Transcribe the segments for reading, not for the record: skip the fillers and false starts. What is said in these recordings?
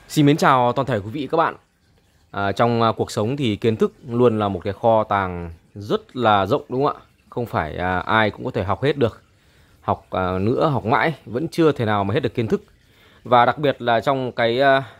Xin mến chào toàn thể quý vị các bạn. Trong cuộc sống thì kiến thức luôn là một cái kho tàng rất là rộng, đúng không ạ? Không phải ai cũng có thể học hết được. Học nữa học mãi vẫn chưa thể nào mà hết được kiến thức. Và đặc biệt là trong cái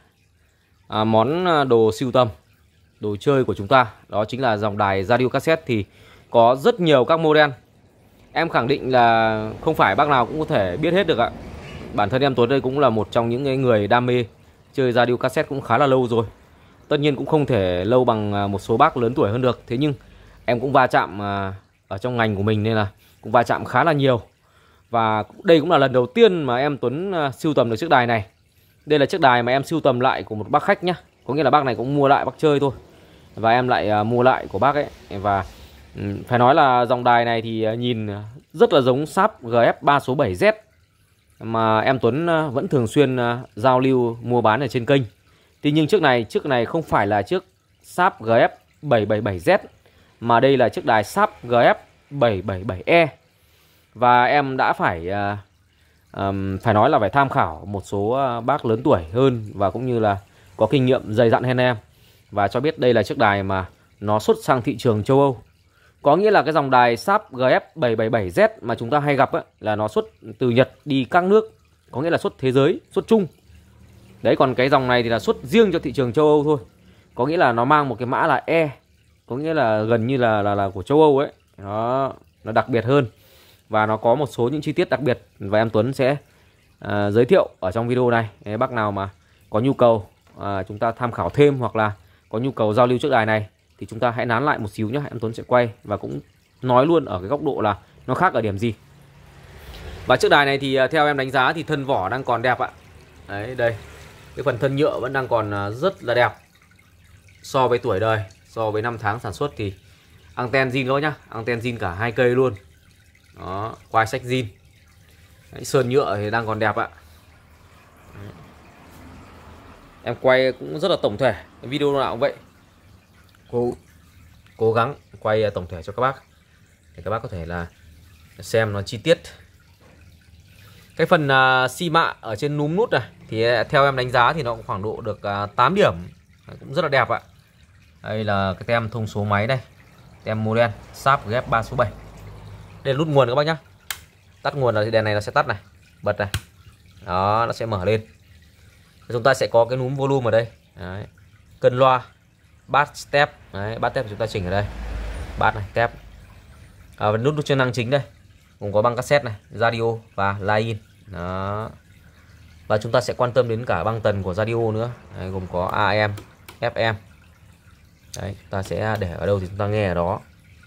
món đồ sưu tầm, đồ chơi của chúng ta, đó chính là dòng đài radio cassette, thì có rất nhiều các model. Em khẳng định là không phải bác nào cũng có thể biết hết được ạ. Bản thân em Tuấn đây cũng là một trong những người đam mê chơi radio cassette cũng khá là lâu rồi. Tất nhiên cũng không thể lâu bằng một số bác lớn tuổi hơn được. Thế nhưng em cũng va chạm ở trong ngành của mình nên là cũng va chạm khá là nhiều. Và đây cũng là lần đầu tiên mà em Tuấn sưu tầm được chiếc đài này. Đây là chiếc đài mà em sưu tầm lại của một bác khách nhá. Có nghĩa là bác này cũng mua lại bác chơi thôi. Và em lại mua lại của bác ấy. Và phải nói là dòng đài này thì nhìn rất là giống Sharp GF3 số 7Z mà em Tuấn vẫn thường xuyên giao lưu mua bán ở trên kênh. Tuy nhiên chiếc này không phải là chiếc Sharp GF777Z mà đây là chiếc đài Sharp GF777E. Và em đã phải nói là phải tham khảo một số bác lớn tuổi hơn và cũng như là có kinh nghiệm dày dặn hơn em, và cho biết đây là chiếc đài mà nó xuất sang thị trường châu Âu. Có nghĩa là cái dòng đài Sharp GF777Z mà chúng ta hay gặp ấy, là nó xuất từ Nhật đi các nước, có nghĩa là xuất thế giới, xuất chung. Đấy, còn cái dòng này thì là xuất riêng cho thị trường châu Âu thôi. Có nghĩa là nó mang một cái mã là E, có nghĩa là gần như là của châu Âu ấy. Nó đặc biệt hơn. Và nó có một số những chi tiết đặc biệt và em Tuấn sẽ giới thiệu ở trong video này. Đấy, bác nào mà có nhu cầu chúng ta tham khảo thêm hoặc là có nhu cầu giao lưu chiếc đài này thì chúng ta hãy nán lại một xíu nhé. Em Tuấn sẽ quay và cũng nói luôn ở cái góc độ là nó khác ở điểm gì. Và chiếc đài này thì theo em đánh giá thì thân vỏ đang còn đẹp ạ. Đấy, đây. Cái phần thân nhựa vẫn đang còn rất là đẹp. So với tuổi đời, so với năm tháng sản xuất thì anten zin đó nhá. Anten zin cả hai cây luôn. Đó, quai sách zin. Đấy, sơn nhựa thì đang còn đẹp ạ. Đấy. Em quay cũng rất là tổng thể. Cái video nào cũng vậy. Cố gắng quay tổng thể cho các bác để các bác có thể là xem nó chi tiết. Cái phần xi mạ ở trên núm nút này thì theo em đánh giá thì nó cũng khoảng độ được 8 điểm. Cũng rất là đẹp ạ. Đây là cái tem thông số máy đây. Tem model Sharp GF3 số 7. Đây là nút nguồn các bác nhá. Tắt nguồn là đèn này nó sẽ tắt này, bật này. Đó, nó sẽ mở lên. Chúng ta sẽ có cái núm volume ở đây. Đấy. Cân loa, bass step. Đấy, bass step chúng ta chỉnh ở đây. Bass này, step. Và nút chức năng chính đây. Cũng có băng cassette này, radio và line-in. Đó. Và chúng ta sẽ quan tâm đến cả băng tần của radio nữa. Đấy, gồm có AM, FM. Đấy, chúng ta sẽ để ở đâu thì chúng ta nghe ở đó.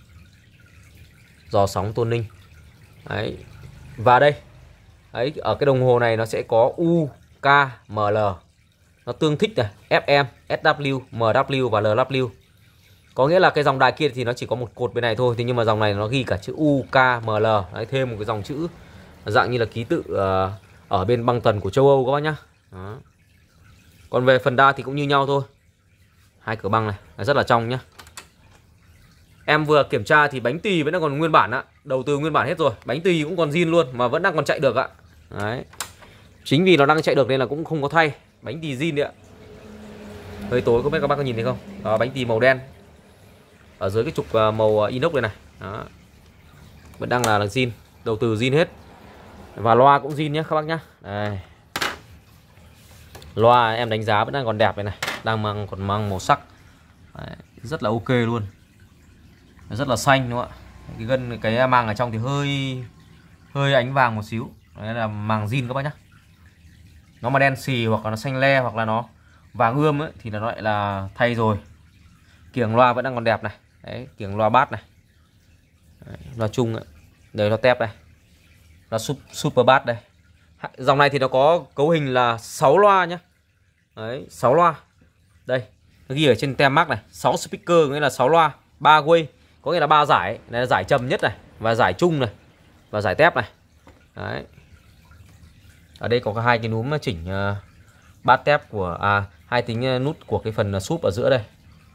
Dò sóng tuning. Đấy. Và đây. Đấy, ở cái đồng hồ này nó sẽ có U, K, ML. Nó tương thích này, FM, SW, MW và LW. Có nghĩa là cái dòng đài kia thì nó chỉ có một cột bên này thôi. Thế nhưng mà dòng này nó ghi cả chữ U, K, ML. Đấy, thêm một cái dòng chữ dạng như là ký tự ở bên băng tần của châu Âu các bác nhá. Đó. Còn về phần đa thì cũng như nhau thôi. Hai cửa băng này rất là trong nhá. Em vừa kiểm tra thì bánh tì vẫn đang còn nguyên bản ạ. Đầu tư nguyên bản hết rồi. Bánh tì cũng còn zin luôn mà vẫn đang còn chạy được ạ. Đấy. Chính vì nó đang chạy được nên là cũng không có thay. Bánh tì zin đấy ạ. Hơi tối không biết các bác có nhìn thấy không. Đó, bánh tì màu đen. Ở dưới cái trục màu inox đây này. Đó. Vẫn đang là zin. Đầu tư zin hết. Và loa cũng zin nhé các bác nhá. Đây. Loa em đánh giá vẫn đang còn đẹp này này. Còn mang màu sắc. Đấy. Rất là ok luôn. Rất là xanh đúng không ạ. Cái gân cái màng ở trong thì hơi ánh vàng một xíu. Đấy là màng zin các bác nhá. Nó mà đen xì hoặc là nó xanh le hoặc là nó vàng ươm ấy thì nó lại là thay rồi. Kiềng loa vẫn đang còn đẹp này. Đấy, kiềng loa bass này. Đấy, loa chung ấy. Đây nó tép đây. Là super bass đây. Dòng này thì nó có cấu hình là 6 loa nhá. Đấy, 6 loa. Đây, nó ghi ở trên tem mác này, 6 speaker nghĩa là 6 loa, 3 way, có nghĩa là 3 giải. Này là giải trầm nhất này và giải trung này và giải tép này. Đấy. Ở đây có hai cái núm chỉnh bass tép của hai tính nút của cái phần súp ở giữa đây.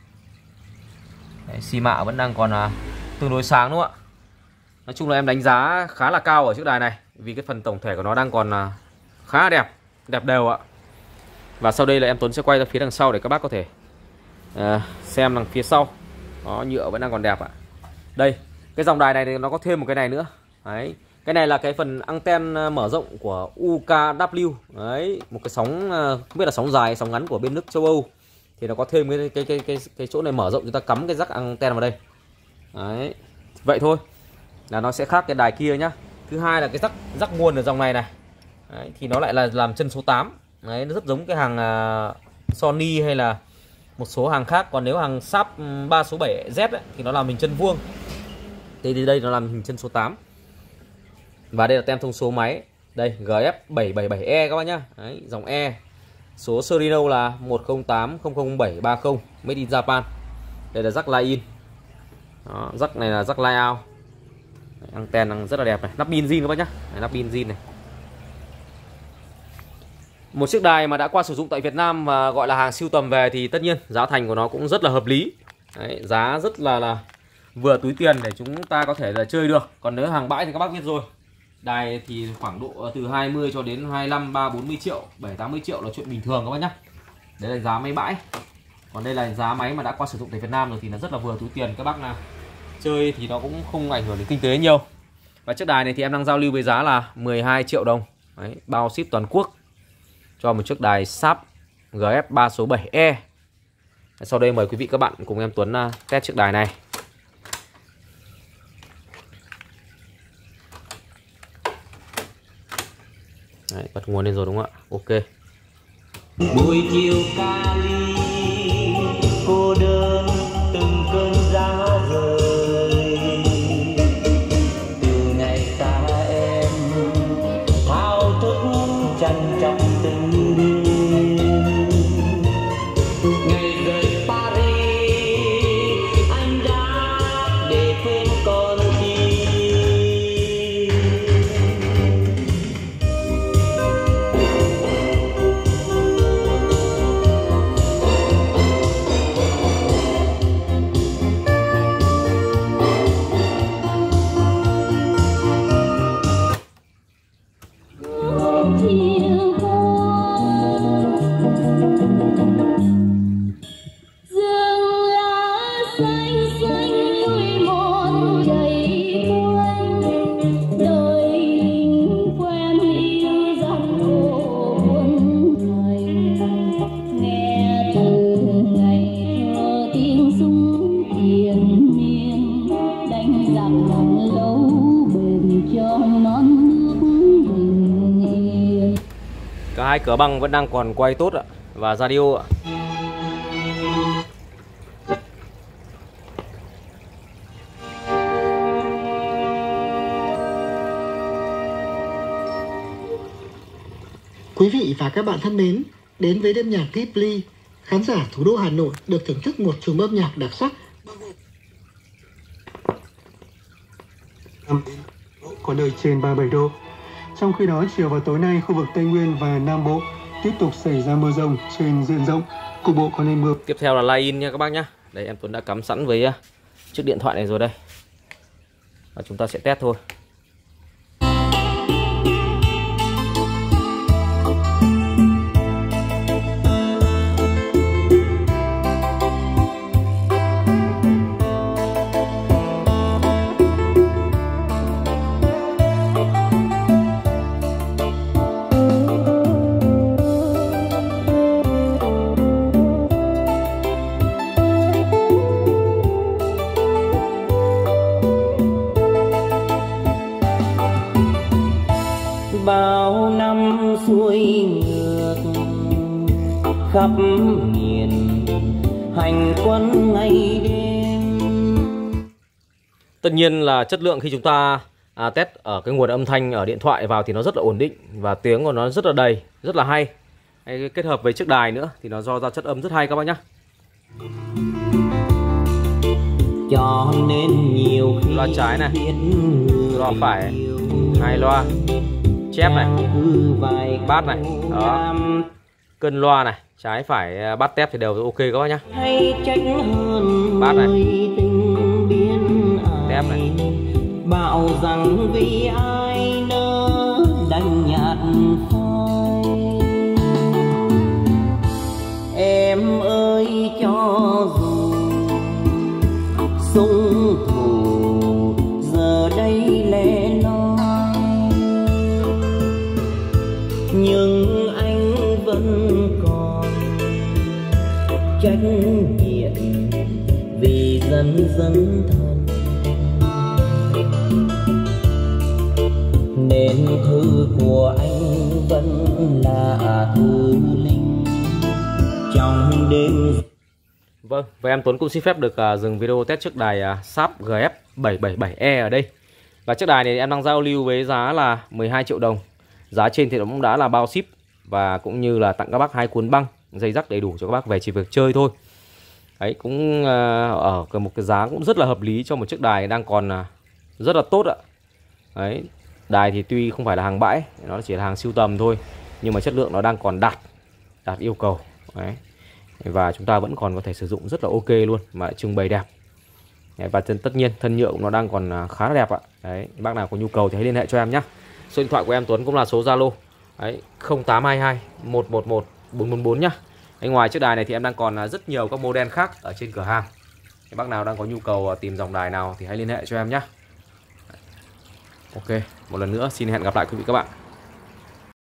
Đấy, xi mạ vẫn đang còn tương đối sáng đúng không ạ. Nói chung là em đánh giá khá là cao ở chiếc đài này vì cái phần tổng thể của nó đang còn khá là đẹp, đẹp đều ạ. Và sau đây là em Tuấn sẽ quay ra phía đằng sau để các bác có thể xem đằng phía sau. Đó, nhựa vẫn đang còn đẹp ạ. Đây, cái dòng đài này thì nó có thêm một cái này nữa. Đấy, cái này là cái phần anten mở rộng của UKW. Đấy, một cái sóng không biết là sóng dài, sóng ngắn của bên nước châu Âu. Thì nó có thêm cái chỗ này mở rộng, chúng ta cắm cái rắc anten vào đây. Đấy, vậy thôi là nó sẽ khác cái đài kia nhá. Thứ hai là cái rắc nguồn ở dòng này này. Đấy, thì nó lại là làm chân số 8. Đấy, nó rất giống cái hàng Sony hay là một số hàng khác. Còn nếu hàng Sharp 3 số 7Z ấy, thì nó làm hình chân vuông. Thì đây nó làm hình chân số 8. Và đây là tem thông số máy. Đây, GF777E các bác nhá. Đấy, dòng E. Số serial là 108000730 Made in Japan. Đây là jack line in. Đó, jack này là jack line out. Đấy, anten đang rất là đẹp này. Nắp pin zin các bác nhá. Đấy, nắp pin zin này. Một chiếc đài mà đã qua sử dụng tại Việt Nam và gọi là hàng sưu tầm về thì tất nhiên giá thành của nó cũng rất là hợp lý. Đấy, giá rất là vừa túi tiền để chúng ta có thể là chơi được. Còn nếu hàng bãi thì các bác biết rồi. Đài thì khoảng độ từ 20 cho đến 25, 30, 40 triệu, 7, 80 triệu là chuyện bình thường các bác nhá. Đấy là giá máy bãi. Còn đây là giá máy mà đã qua sử dụng tại Việt Nam rồi thì nó rất là vừa túi tiền. Các bác nào chơi thì nó cũng không ảnh hưởng đến kinh tế nhiều. Và chiếc đài này thì em đang giao lưu với giá là 12 triệu đồng. Đấy, bao ship toàn quốc cho một chiếc đài Sharp GF 3 số 7E. Sau đây mời quý vị các bạn cùng em Tuấn test chiếc đài này. Đấy, bật nguồn lên rồi đúng không ạ? Ok. Buổi chiều Cali cô đơn từng cơn giá rời, từ ngày xa em thao thức trằn trọc từng đêm. Ngày rời Paris anh đã để quên con tim. Cả hai cửa băng vẫn đang còn quay tốt ạ. Và radio ạ. Quý vị và các bạn thân mến, đến với đêm nhạc Ghibli, khán giả thủ đô Hà Nội được thưởng thức một chùm âm nhạc đặc sắc. Có nơi trên 37 độ. Trong khi đó, chiều và tối nay, khu vực Tây Nguyên và Nam Bộ tiếp tục xảy ra mưa rông trên diện rộng, cục bộ có nơi mưa. Tiếp theo là line in nha các bác nhá. Đây em Tuấn đã cắm sẵn với chiếc điện thoại này rồi đây. Và chúng ta sẽ test thôi. Bao năm xuôi ngược khắp miền hành quân ngày đêm. Tất nhiên là chất lượng khi chúng ta test ở cái nguồn âm thanh ở điện thoại vào thì nó rất là ổn định. Và tiếng của nó rất là đầy, rất là hay. Kết hợp với chiếc đài nữa thì nó do ra chất âm rất hay các bác nhá. Cho nên nhiều khi loa trái này, loa phải, hai loa chép này, bát này, đó, cân loa này, trái phải bát tép thì đều ok các bác nhá. Bát này, tép này. Bảo rằng vì ai nỡ đành nhạt phai, sung thủ giờ đây lẻ loi, nhưng anh vẫn còn trách nhiệm vì dân dân thân, nên thư của anh vẫn là thư linh trong đêm. Vâng, và em Tuấn cũng xin phép được dừng video test chiếc đài Sharp GF777E ở đây. Và chiếc đài này em đang giao lưu với giá là 12 triệu đồng. Giá trên thì nó cũng đã là bao ship và cũng như là tặng các bác 2 cuốn băng, dây rắc đầy đủ cho các bác về chỉ việc chơi thôi. Đấy, cũng ở một cái giá cũng rất là hợp lý cho một chiếc đài đang còn rất là tốt ạ. Đấy, đài thì tuy không phải là hàng bãi, nó chỉ là hàng sưu tầm thôi, nhưng mà chất lượng nó đang còn đạt yêu cầu. Đấy. Và chúng ta vẫn còn có thể sử dụng rất là ok luôn, mà trưng bày đẹp. Đấy, và tất nhiên thân nhựa của nó đang còn khá là đẹp ạ. Đấy, bác nào có nhu cầu thì hãy liên hệ cho em nhé. Số điện thoại của em Tuấn cũng là số Zalo 0822 111 444 nhá. Đấy, ngoài chiếc đài này thì em đang còn rất nhiều các model khác ở trên cửa hàng. Thì bác nào đang có nhu cầu tìm dòng đài nào thì hãy liên hệ cho em nhé. Ok, một lần nữa xin hẹn gặp lại quý vị các bạn.